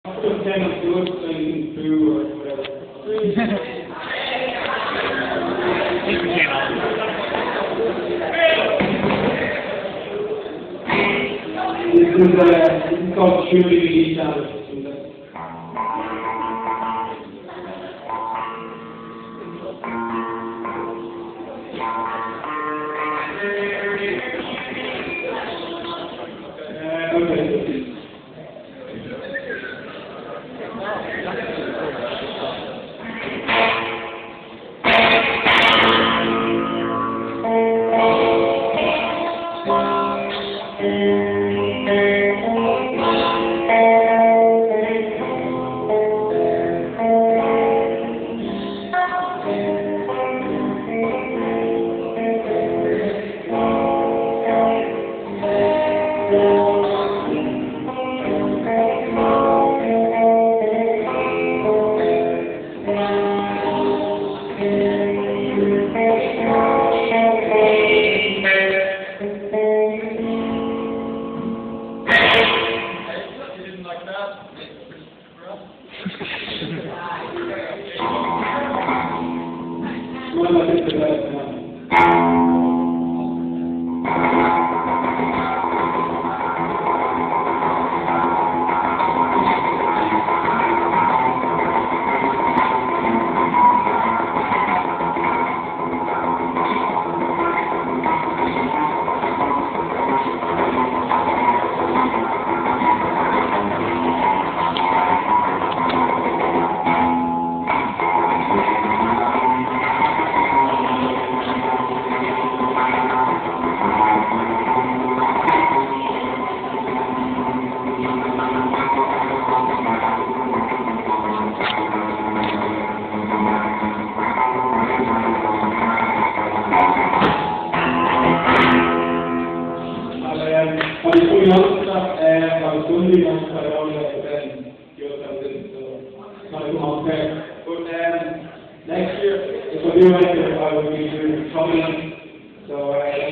Just kind of do it so you can do or whatever. Thank you, This is called shooting each other. Okay. Next year, if I do like it, I will be doing comedy. So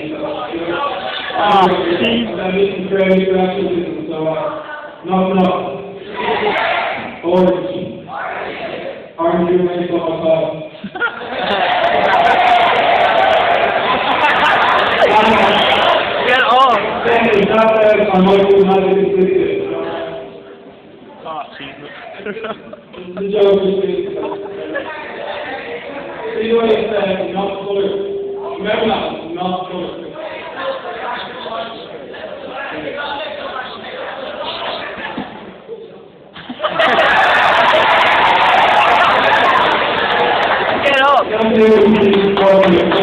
I'm making crazy reactions, so not orange. Orange you make for myself. Get off! I might do not even see it. Oh, Jesus. The joke is see what it's not colored. Remember that, not colored. Get up!